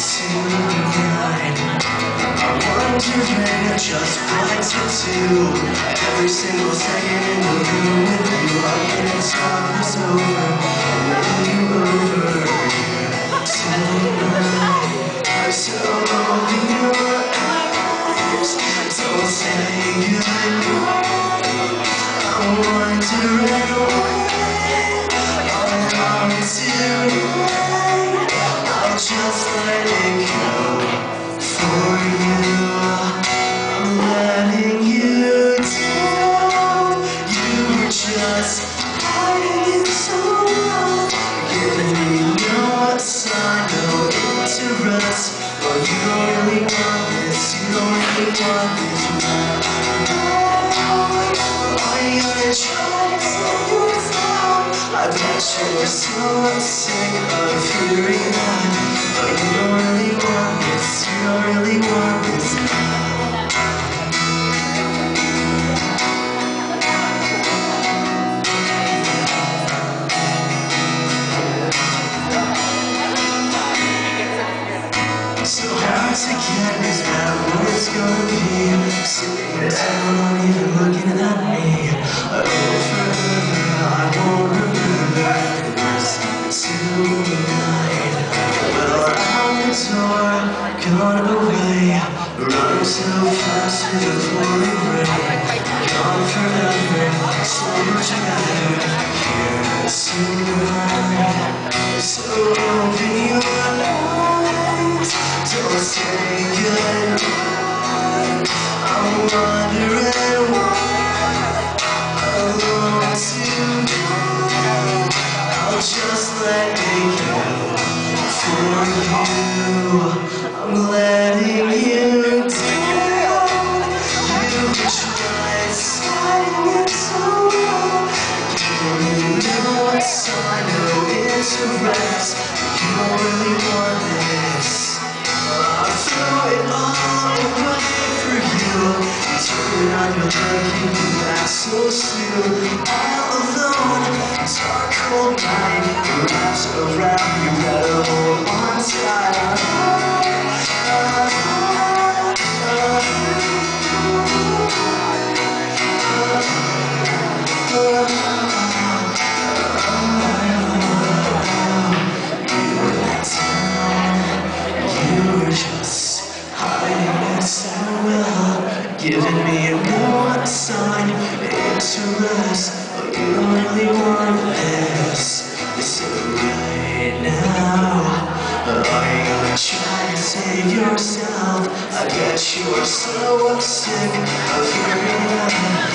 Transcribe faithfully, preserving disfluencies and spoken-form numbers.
tonight. I'm wondering just what to do. Every single second in the room with you, I'm getting talk this over. When you're over here tonight, so open your eyes. Don't say goodnight. I'm wondering what I'm tonight. I'll just let it go for you. I'm letting you down. You were just hiding so long, giving me no sign, no interest. Well, you don't really want this, you don't really want this right now. Are you gonna try to take yours out? I bet you're so sick of hearing that, but you don't really want this, you don't really want this now. So hard to get, is that what it's gonna be? Sitting down, not even looking at me. I go forever, I won't remember this tonight. Well, out the door, gone away, running so fast with the pouring rain. Gone forever, so much better here tonight. So open your eyes. Don't say goodnight. I'm wondering why alone tonight. I'll just let it go for you. I'm letting you down. You tried sliding it so long, giving me no sign, no interest. You don't really want this. I threw it all away for you. Turn on your leg, you back so soon. All alone, dark cold night wraps around you. Better hold on tight. Giving me no sign, interest. Oh, you don't really want this. So right now, are you gonna try to save yourself? I bet you're so sick of hearing that.